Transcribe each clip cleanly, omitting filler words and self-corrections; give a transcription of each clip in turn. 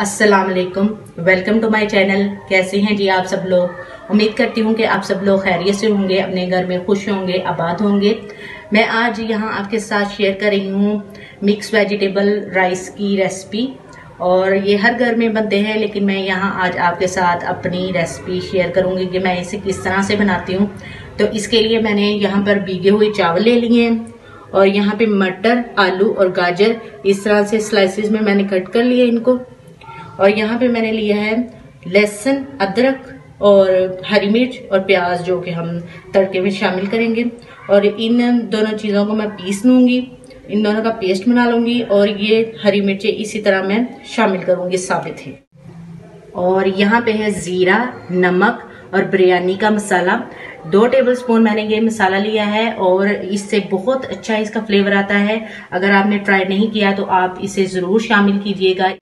अस्सलाम वालेकुम, welcome to my channel. कैसे हैं जी आप सब लोग? उम्मीद करती हूँ कि आप सब लोग खैरियत से होंगे, अपने घर में खुश होंगे, आबाद होंगे। मैं आज यहाँ आपके साथ शेयर कर रही हूँ मिक्स वेजिटेबल राइस की रेसिपी। और ये हर घर में बनते हैं, लेकिन मैं यहाँ आज आपके साथ अपनी रेसिपी शेयर करूँगी कि मैं इसे किस तरह से बनाती हूँ। तो इसके लिए मैंने यहाँ पर भीगे हुए चावल ले लिए हैं और यहाँ पे मटर, आलू और गाजर इस तरह से स्लाइसिस में मैंने कट कर लिए इनको। और यहाँ पे मैंने लिया है लहसुन, अदरक और हरी मिर्च और प्याज, जो कि हम तड़के में शामिल करेंगे। और इन दोनों चीज़ों को मैं पीस लूँगी, इन दोनों का पेस्ट बना लूँगी। और ये हरी मिर्चें इसी तरह मैं शामिल करूँगी, साबित है। और यहाँ पे है ज़ीरा, नमक और बिरयानी का मसाला। 2 टेबलस्पून मैंने ये मसाला लिया है और इससे बहुत अच्छा इसका फ्लेवर आता है। अगर आपने ट्राई नहीं किया तो आप इसे ज़रूर शामिल कीजिएगा।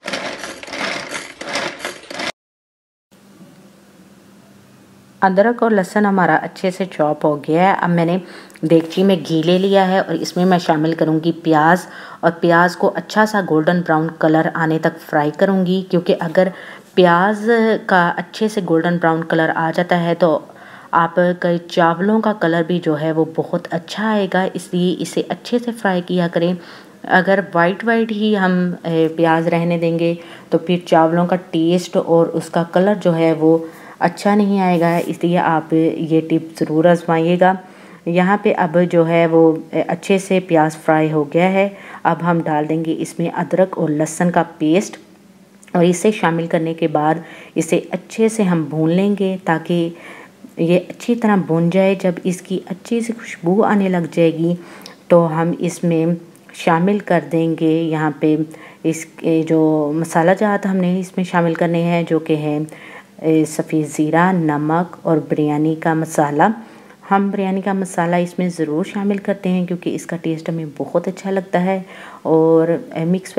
अदरक और लहसुन हमारा अच्छे से चॉप हो गया है। अब मैंने देगची में घी ले लिया है और इसमें मैं शामिल करूँगी प्याज। और प्याज को अच्छा सा गोल्डन ब्राउन कलर आने तक फ्राई करूँगी, क्योंकि अगर प्याज का अच्छे से गोल्डन ब्राउन कलर आ जाता है तो आपके चावलों का कलर भी जो है वो बहुत अच्छा आएगा। इसलिए इसे अच्छे से फ्राई किया करें। अगर वाइट ही हम प्याज रहने देंगे तो फिर चावलों का टेस्ट और उसका कलर जो है वो अच्छा नहीं आएगा। इसलिए आप ये टिप ज़रूर आजमाइएगा। यहाँ पे अब जो है वो अच्छे से प्याज फ्राई हो गया है। अब हम डाल देंगे इसमें अदरक और लहसुन का पेस्ट और इसे शामिल करने के बाद इसे अच्छे से हम भून लेंगे ताकि ये अच्छी तरह भून जाए। जब इसकी अच्छी सी खुशबू आने लग जाएगी तो हम इसमें शामिल कर देंगे यहाँ पे इसके जो मसाला जात हमने इसमें शामिल करने हैं, जो कि है सफ़ेद ज़ीरा, नमक और बिरयानी का मसाला। हम बिरयानी का मसाला इसमें ज़रूर शामिल करते हैं क्योंकि इसका टेस्ट हमें बहुत अच्छा लगता है। और मिक्स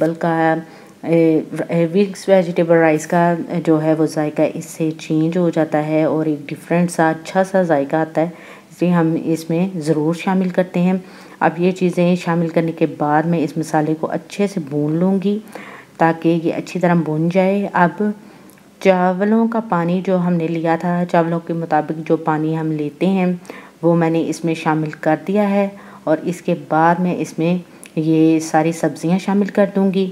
वेजिटेबल राइस का जो है वो जायका इससे चेंज हो जाता है और एक डिफरेंट सा अच्छा सा जायका आता है, इसलिए हम इसमें ज़रूर शामिल करते हैं। अब ये चीज़ें शामिल करने के बाद मैं इस मसाले को अच्छे से भून लूँगी ताकि ये अच्छी तरह भून जाए। अब चावलों का पानी जो हमने लिया था, चावलों के मुताबिक जो पानी हम लेते हैं वो मैंने इसमें शामिल कर दिया है। और इसके बाद मैं इसमें ये सारी सब्ज़ियां शामिल कर दूंगी।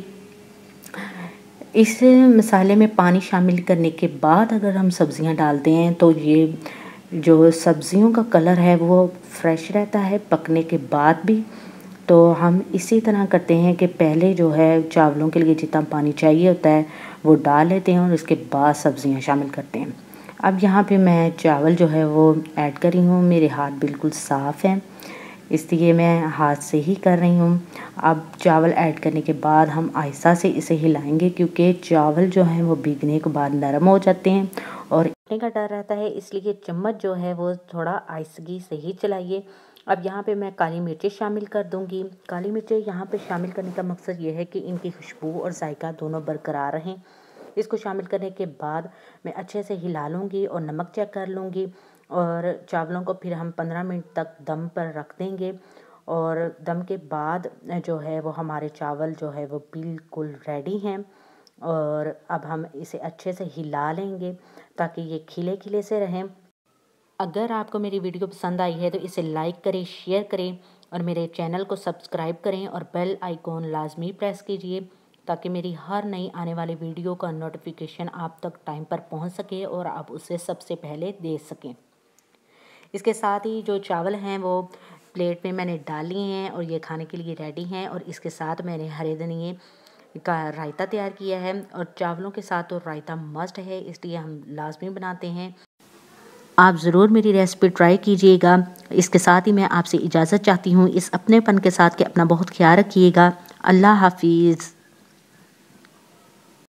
इस मसाले में पानी शामिल करने के बाद अगर हम सब्ज़ियां डालते हैं तो ये जो सब्ज़ियों का कलर है वो फ्रेश रहता है पकने के बाद भी। तो हम इसी तरह करते हैं कि पहले जो है चावलों के लिए जितना पानी चाहिए होता है वो डाल लेते हैं और उसके बाद सब्ज़ियां शामिल करते हैं। अब यहाँ पे मैं चावल जो है वो ऐड कर रही हूँ। मेरे हाथ बिल्कुल साफ़ हैं, इसलिए मैं हाथ से ही कर रही हूँ। अब चावल ऐड करने के बाद हम आहिस्ता से इसे हिलाएंगे क्योंकि चावल जो हैं वो भीगने के बाद नरम हो जाते हैं और टूटने का डर रहता है, इसलिए चम्मच जो है वो थोड़ा आहिस्तगी से ही चलाइए। अब यहाँ पे मैं काली मिर्चें शामिल कर दूँगी। काली मिर्चें यहाँ पे शामिल करने का मकसद ये है कि इनकी खुशबू और जायका दोनों बरकरार रहें। इसको शामिल करने के बाद मैं अच्छे से हिला लूँगी और नमक चेक कर लूँगी। और चावलों को फिर हम 15 मिनट तक दम पर रख देंगे। और दम के बाद जो है वो हमारे चावल जो है वो बिल्कुल रेडी हैं। और अब हम इसे अच्छे से हिला लेंगे ताकि ये खिले खिले से रहें। अगर आपको मेरी वीडियो पसंद आई है तो इसे लाइक करें, शेयर करें और मेरे चैनल को सब्सक्राइब करें और बेल आइकॉन लाजमी प्रेस कीजिए ताकि मेरी हर नई आने वाली वीडियो का नोटिफिकेशन आप तक टाइम पर पहुंच सके और आप उसे सबसे पहले देख सकें। इसके साथ ही जो चावल हैं वो प्लेट में मैंने डाल लिए हैं और ये खाने के लिए रेडी हैं। और इसके साथ मैंने हरे धनिए का रायता तैयार किया है। और चावलों के साथ तो रायता मस्ट है, इसलिए हम लाजमी बनाते हैं। आप ज़रूर मेरी रेसिपी ट्राई कीजिएगा। इसके साथ ही मैं आपसे इजाज़त चाहती हूँ इस अपनेपन के साथ कि अपना बहुत ख्याल रखिएगा। अल्लाह हाफिज़।